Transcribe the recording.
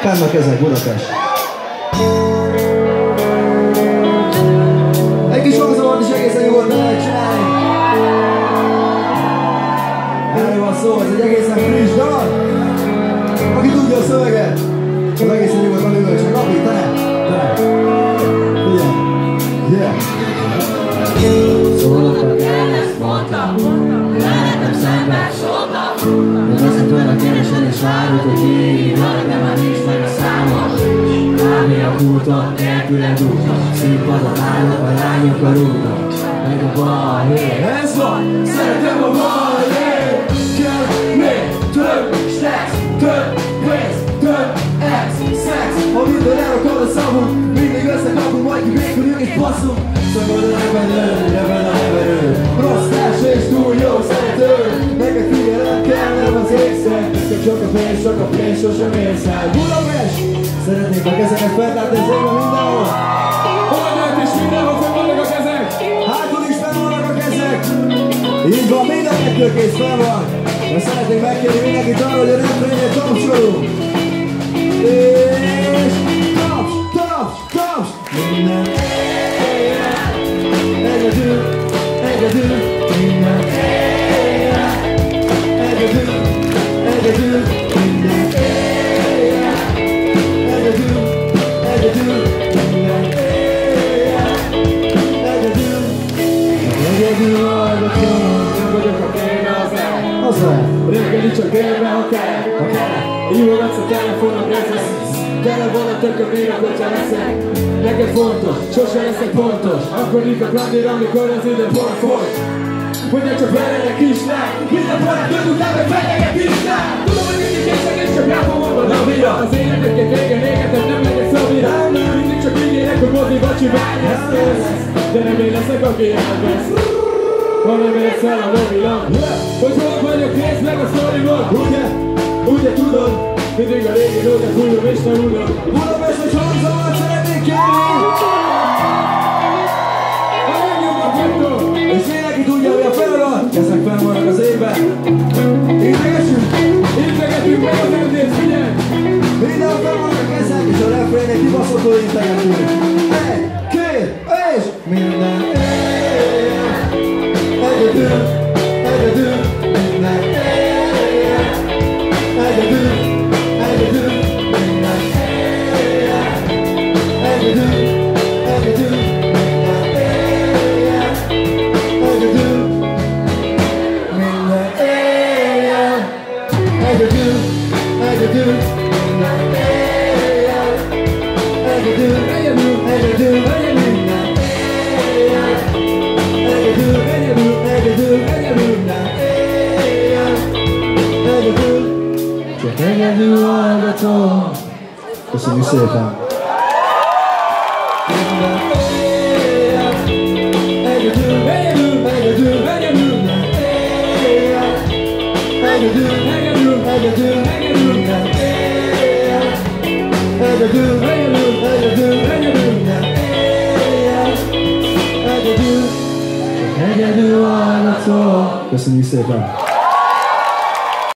Fenn a kezek, Budapest! Egy kis hangzavart is egészen nyugodtan lehet csinálni. Erről van szó, ez egy egészen friss dal. Aki tudja a szöveget, az egészen nyugodtan ülő, csak Labi, te! Figyelj! Yeah! Szólok el, ezt mondtam, lehetem szemben, de veszem tőle keresen és várod, hogy hívjalak, de már nincs meg a számom. Lábé a kúton, nélküled úton, színpadon állok, a lányok a rúgnak, meg a balhé. Ez van! Szeretem a balhé! Kell még több stressz, több pénz, több ex, szex. Ha minden elrakad a szavunk, mindig összekapunk, majd kivégülünk és basszunk. Szabad a nevelő, rossz társ és túl jó szerető. Neked figyelem kell, nem az ékszer. Nekem csak a pénz, sosem érsz el. Budapest! Szeretnék a kezeket feltárni az égben mindenhol. Oldalt is mindenhol fenn vannak a kezek. Hátul is fenn vannak a kezek. Így van, mind a kettő kész fenn van. De szeretnék megkérni mindenkit arra, hogy a refrénjét tapsolunk. És taps! Minden egyedül, minden egyedül, minden egyedül hallgatom, Nem vagyok a kéne az el. reggeli csak délbe, ha kell. Hívogatsz a telefonon, rezesz. Tele van a tökömén, hogyha leszek. Neked fontos, sose leszek pontos. Akkor nyitok randira, amikor az idő pont fogy. Mondja csak velenek kislány. Minden barát jön után, meg fenyeget kislány. Tudom, hogy mindig kések, és csak ráfom mondod a vira. Az életeket régen égetem, nem legyek szabira. Mindig csak ígérek, hogy moziba csinálsz. De nem én leszek, aki elvesz. Ha nem érsz el a mobilon. Hogy hol vagyok, nézd meg a sztorimon. Ugye tudod, mindig a régi dolgot fújom és nem unod. Budapest, hogy hangzavart szeretnék kérni. A legjobb a kettő. És mindenki tudja, hogy a feladat. Kezek fenn vannak az égben. Integetünk meg az emlét, figyelj! Mindenhol fenn vannak a kezek, és a refrének kibaszottul integetünk. Egy, két, és minden éjjel. Egyedül, minden éjjel. Egyedül, minden éjjel. Egyedül, minden éjjel. Egyedül, minden éjjel. Egyedül, minden éjjel. Egyedül, minden éjjel. Egyedül, minden éjjel. Egyedül, csak egyedül hallgatom. Köszönjük szépen! Minden éjjel. Egyedül, minden éjjel. Egyedül, minden éjjel. Egyedül, minden éjjel. Egyedül, csak egyedül hallgatom. Köszönjük szépen!